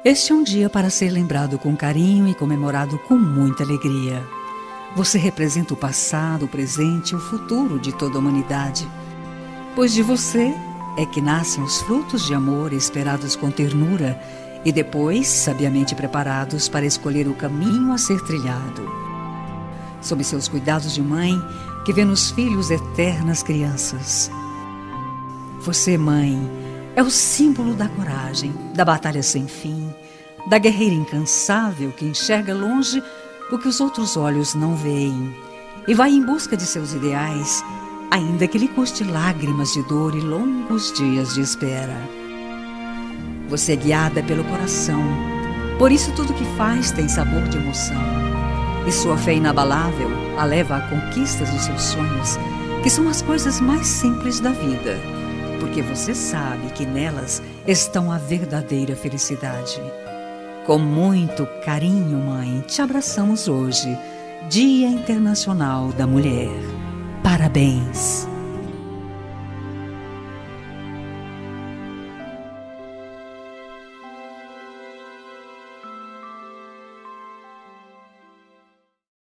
Este é um dia para ser lembrado com carinho e comemorado com muita alegria. Você representa o passado, o presente e o futuro de toda a humanidade, pois de você é que nascem os frutos de amor esperados com ternura e depois sabiamente preparados para escolher o caminho a ser trilhado. Sob seus cuidados de mãe, que vê nos filhos eternas crianças. Você, mãe, é o símbolo da coragem, da batalha sem fim, da guerreira incansável que enxerga longe o que os outros olhos não veem e vai em busca de seus ideais, ainda que lhe custe lágrimas de dor e longos dias de espera. Você é guiada pelo coração, por isso tudo que faz tem sabor de emoção. E sua fé inabalável a leva à conquista dos seus sonhos, que são as coisas mais simples da vida, porque você sabe que nelas estão a verdadeira felicidade. Com muito carinho, mãe, te abraçamos hoje, Dia Internacional da Mulher. Parabéns!